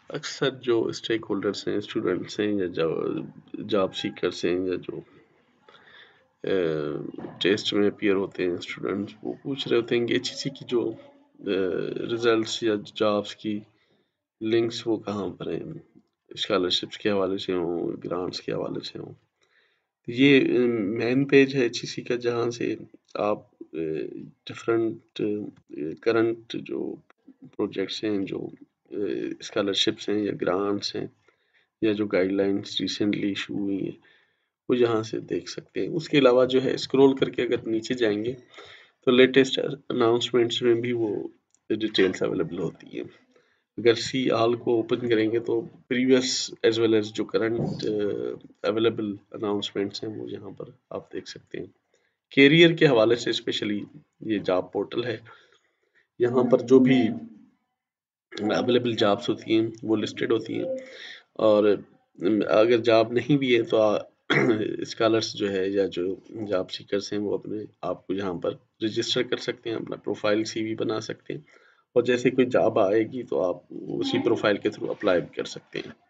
اکثر جو stack holders ہیں، اسٹوڈنٹس ہیں یا جاب سیکرس ہیں یا جو ٹیسٹ میں اپیئر ہوتے ہیں اسٹوڈنٹس، وہ پوچھ رہے ہوتے ہیں کہ HEC کی جو ریزلٹس یا جابس کی لنکس وہ کہاں پر ہیں، اسکالرشپس کے حوالے سے ہوں، گرانٹس کے حوالے سے ہوں. یہ مین پیج ہے HEC کا، جہاں سے آپ ڈفرینٹ کرنٹ جو پروجیکٹس ہیں، جو اسکالرشپس ہیں یا گرانٹس ہیں یا جو گائیڈ لائنس ریسنٹلی ایشو ہوئی ہیں، وہ یہاں سے دیکھ سکتے ہیں. اس کے علاوہ جو ہے اسکرول کر کے اگر نیچے جائیں گے تو لیٹسٹ اناؤنسمنٹس میں بھی وہ ڈیٹیلس اویلیبل ہوتی ہیں. اگر سی آل کو اوپن کریں گے تو پریویس ایز ویل ایز جو کرنٹ اویلیبل اناؤنسمنٹس ہیں وہ یہاں پر آپ دیکھ سکتے ہیں. کیریئر کے حوالے سے اسپیشلی یہ جاب پورٹل ہے، یہاں پر جو بھی اویلیبل جابس ہوتی ہیں وہ لسٹڈ ہوتی ہیں، اور اگر جاب نہیں بھی ہے تو اسکالرس جو ہے یا جو جاب سیکرس ہیں وہ اپنے آپ کو یہاں پر رجسٹر کر سکتے ہیں، اپنا پروفائل CV بنا سکتے ہیں، اور جیسے کوئی جاب آئے گی تو آپ اسی پروفائل کے تھرو اپلائی بھی کر سکتے ہیں.